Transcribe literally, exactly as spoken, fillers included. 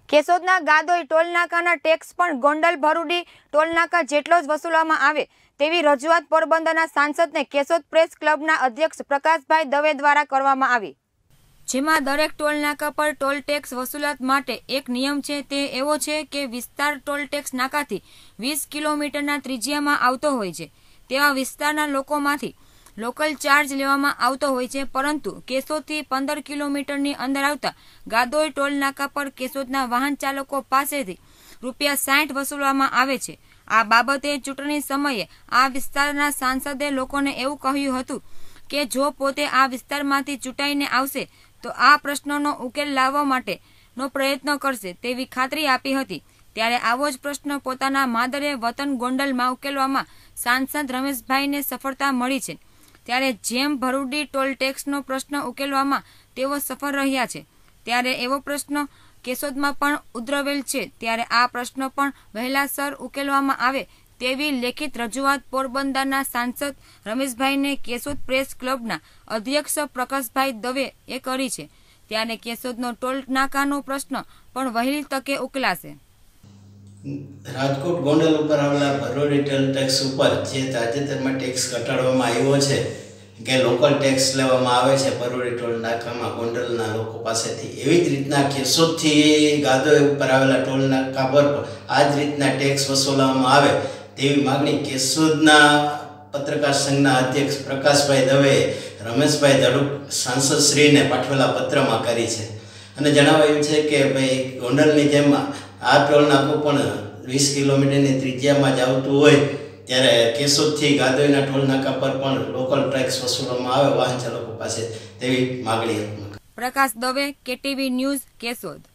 કેશોદના Gadoi ટોલનાકાના tax પણ ગોંડલ ભરૂડી ટોલનાકા જેટલો જ વસૂલવામાં આવે તેવી રજૂઆત પોરબંદરના સાંસદને કેશોદ પ્રેસ ક્લબના અધ્યક્ષ પ્રકાશભાઈ દવે દ્વારા કરવામાં આવી, જેમાં દરેક ટોલનાકા પર ટોલ ટેક્સ વસૂલાત માટે એક નિયમ છે. તે એવો છે કે વિસ્તાર ટોલ ટેક્સ નાકાથી વીસ કિલોમીટરના ત્રિજ્યામાં આવતો હોય છે તેવા વિસ્તારના લોકોમાંથી લોકલ ચાર્જ લેવામાં આવતો હોય છે, પરંતુ કેશોદથી પંદર કિલોમીટરની અંદર આવતા ગાદોઈ ટોલ નાકા પર કેશોદના વાહન ચાલકો પાસેથી રૂપિયા સાઠ વસૂલવામાં આવે છે. આ બાબતે ચૂંટણી સમયે આ વિસ્તારના સાંસદે લોકોને એવું કહ્યું હતું કે જો પોતે આ વિસ્તારમાંથી ચૂંટાઈને આવશે તો આ પ્રશ્નનો ઉકેલ લાવવા માટેનો પ્રયત્ન કરશે તેવી ખાતરી આપી હતી. ત્યારે આવો જ પ્રશ્ન પોતાના માદરે વતન ગોંડલમાં ઉકેલવામાં સાંસદ રમેશભાઈને સફળતા મળી છે. ત્યારે જેમ ભરૂડી ટોલ ટેક્સનો પ્રશ્ન ઉકેલવામાં તેઓ સફળ રહ્યા છે, ત્યારે એવો પ્રશ્ન કેશોદમાં પણ ઉદ્ભવેલ છે. ત્યારે આ પ્રશ્ન પણ વહેલાસર ઉકેલવામાં આવે તેવી લેખિત રજૂઆત પોરબંદરના સાંસદ રમેશભાઈને કેશોદ પ્રેસ ક્લબના અધ્યક્ષ પ્રકાશભાઈ દવે એ કરી છે. ત્યારે કેશોદનો ટોલ નાકાનો પ્રશ્ન પણ વહેલી તકે ઉકેલાશે. રાજકોટ ગોંડલ ઉપર આવેલા ભરૂડી ટોલ ટેક્સ ઉપર જે તાજેતરમાં ટેક્સ ઘટાડવામાં આવ્યો છે કે લોકલ ટેક્સ લેવામાં આવે છે ભરૂડી ટોલ નાકામાં ગોંડલના લોકો પાસેથી, એવી જ રીતના કેશોદથી ગાદોઈ ઉપર આવેલા ટોલ નાકા પર આ જ રીતના ટેક્સ વસૂલવામાં આવે તેવી માગણી કેશોદના પત્રકાર સંઘના અધ્યક્ષ પ્રકાશભાઈ દવે રમેશભાઈ ધડુક સાંસદશ્રીને પાઠવેલા પત્રમાં કરી છે અને જણાવાયું છે કે ભાઈ ગોંડલની જેમ આ ટોલ નાકું પણ વીસ કિલોમીટરની ત્રિજ્યામાં જ આવતું હોય ત્યારે કેશોદથી ગાદોઈના ટોલ નાકા પર પણ લોકલ ટેક્સ વસૂલવામાં આવે વાહન ચાલકો પાસે તેવી માગણી હતી. Prakash Dave, KTV news, Keshod.